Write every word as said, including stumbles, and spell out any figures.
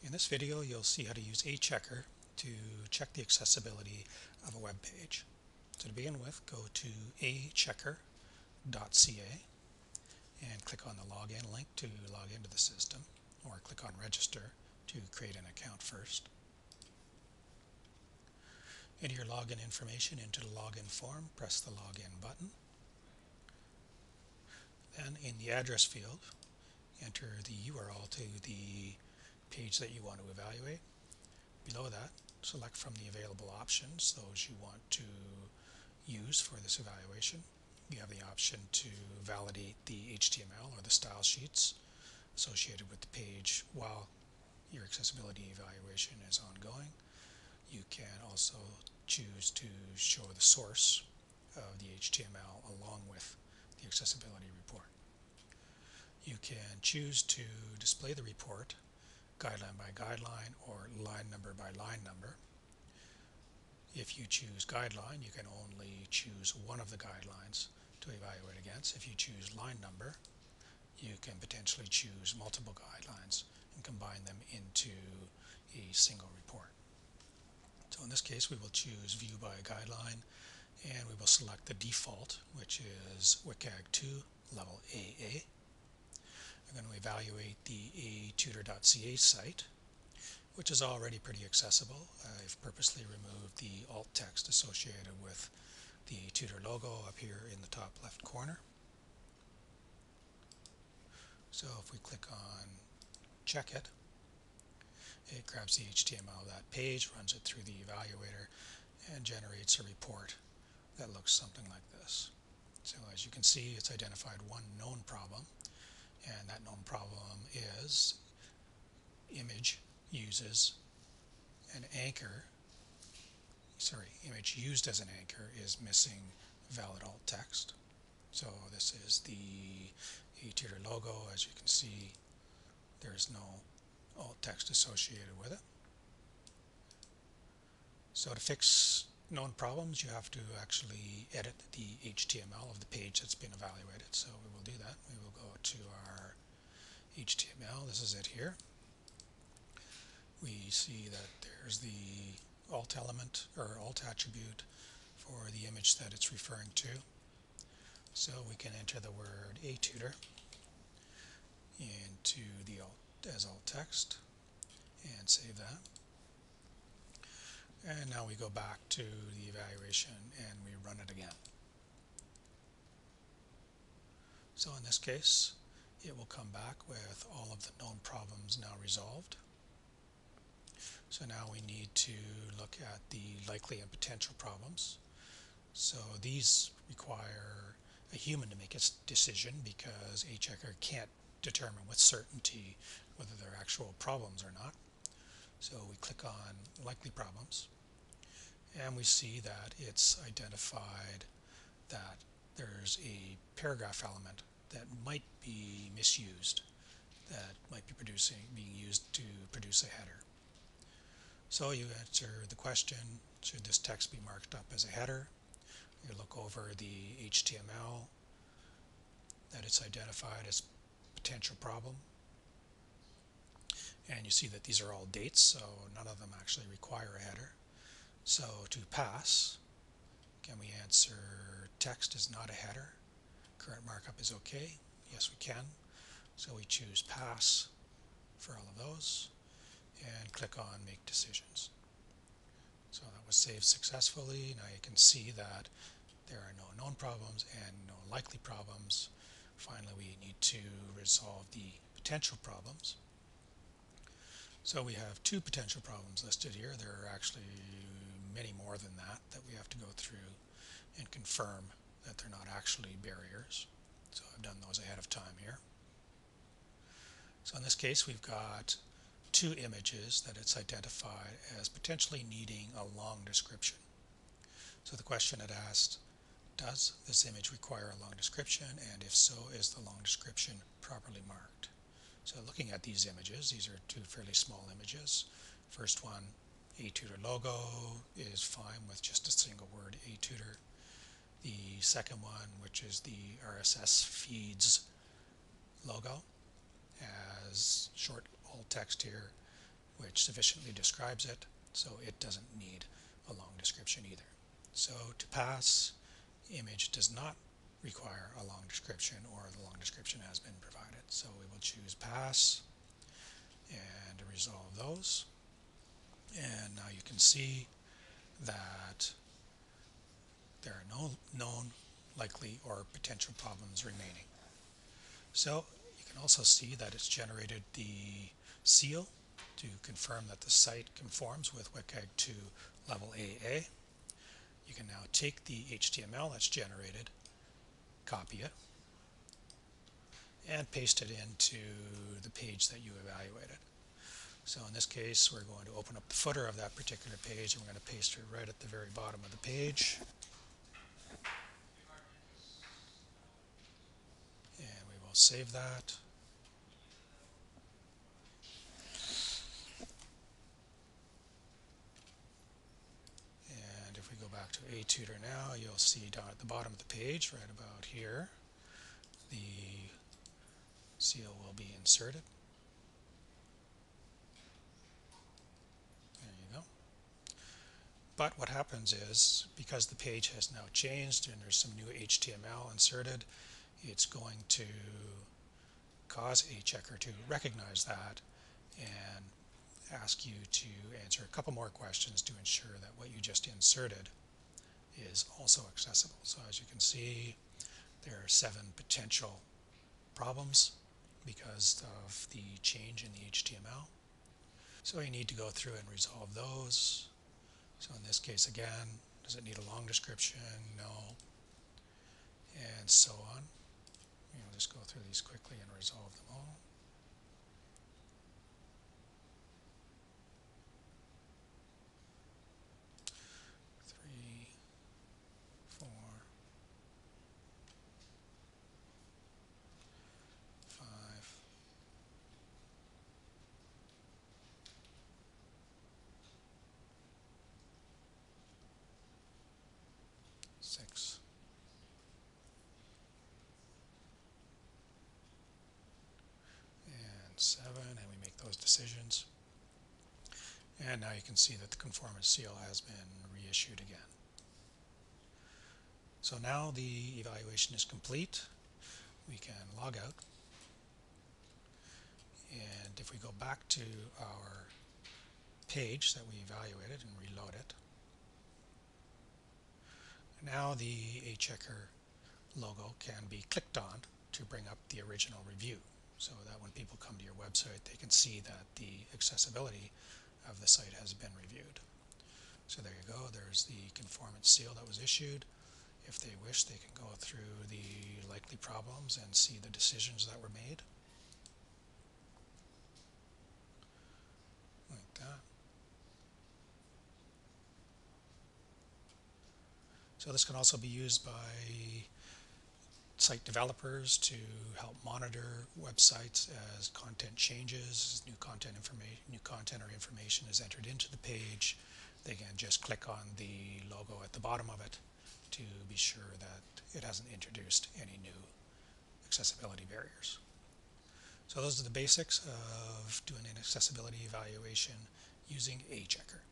In this video, you'll see how to use AChecker to check the accessibility of a web page. So to begin with, go to a checker dot c a and click on the login link to log into the system, or click on register to create an account first. Enter your login information into the login form, press the login button. Then in the address field, enter the U R L to the page that you want to evaluate. Below that, select from the available options those you want to use for this evaluation. You have the option to validate the H T M L or the style sheets associated with the page while your accessibility evaluation is ongoing. You can also choose to show the source of the H T M L along with the accessibility report. You can choose to display the report guideline by guideline or line number by line number. If you choose guideline, you can only choose one of the guidelines to evaluate against. If you choose line number, you can potentially choose multiple guidelines and combine them into a single report. So in this case, we will choose view by guideline, and we will select the default, which is W C A G two level A A. We're going to evaluate the a tutor dot c a site, which is already pretty accessible. I've purposely removed the alt text associated with the tutor logo up here in the top left corner. So if we click on check it, it grabs the H T M L of that page, runs it through the evaluator, and generates a report that looks something like this. So as you can see, it's identified one known problem, and that known problem is image uses an anchor, sorry, image used as an anchor is missing valid alt text. So this is the ATutor logo. As you can see, there's no alt text associated with it. So to fix known problems, you have to actually edit the H T M L of the page that's been evaluated. So we will do that. We will go to our H T M L. This is it here. We see that there's the alt element or alt attribute for the image that it's referring to. So we can enter the word ATutor into the alt as alt text and save that. And now we go back to the evaluation and we run it again. So in this case, it will come back with all of the known problems now resolved. So now we need to look at the likely and potential problems. So these require a human to make a decision because AChecker can't determine with certainty whether they're actual problems or not. So we click on likely problems, and we see that it's identified that there's a paragraph element that might be misused, that might be producing, being used to produce a header. So you answer the question, should this text be marked up as a header? You look over the H T M L that it's identified as potential problem, and you see that these are all dates, so none of them actually require a header. So to pass, can we answer text is not a header, current markup is okay? Yes, we can. So we choose pass for all of those and click on make decisions. So that was saved successfully. Now you can see that there are no known problems and no likely problems. Finally, we need to resolve the potential problems. So we have two potential problems listed here. There are actually many more than that that we have to go through and confirm that they're not actually barriers. So I've done those ahead of time here. So in this case, we've got two images that it's identified as potentially needing a long description. So the question it asked, does this image require a long description, and if so, is the long description properly marked? So looking at these images, these are two fairly small images. First one, ATutor logo, is fine with just a single word ATutor. The second one, which is the R S S feeds logo, has short alt text here which sufficiently describes it, so it doesn't need a long description either. So to pass, image does not require a long description, or the long description has been provided. So we will choose pass and resolve those. And now you can see that there are no known, likely, or potential problems remaining. So you can also see that it's generated the seal to confirm that the site conforms with WCAG two level A A. You can now take the H T M L that's generated, copy it, and paste it into the page that you evaluated. So in this case, we're going to open up the footer of that particular page, and we're going to paste it right at the very bottom of the page. And we will save that. And if we go back to AChecker now, you'll see down at the bottom of the page, right about here, the seal will be inserted. There you go. But what happens is, because the page has now changed and there's some new H T M L inserted, it's going to cause AChecker to recognize that and ask you to answer a couple more questions to ensure that what you just inserted is also accessible. So as you can see, there are seven potential problems because of the change in the H T M L. So you need to go through and resolve those. So in this case, again, does it need a long description? No. And so on. We'll just go through these quickly and resolve them all. Three, four, five, six, and seven, and we make those decisions. And now you can see that the conformance seal has been reissued again. So now the evaluation is complete. We can log out. And if we go back to our page that we evaluated and reload it, now the AChecker logo can be clicked on to bring up the original review, so that when people come to your website, they can see that the accessibility of the site has been reviewed. So there you go, there's the conformance seal that was issued. If they wish, they can go through the likely problems and see the decisions that were made. Like that. So this can also be used by site developers to help monitor websites as content changes, as new content information, new content or information is entered into the page. They can just click on the logo at the bottom of it to be sure that it hasn't introduced any new accessibility barriers. So those are the basics of doing an accessibility evaluation using AChecker.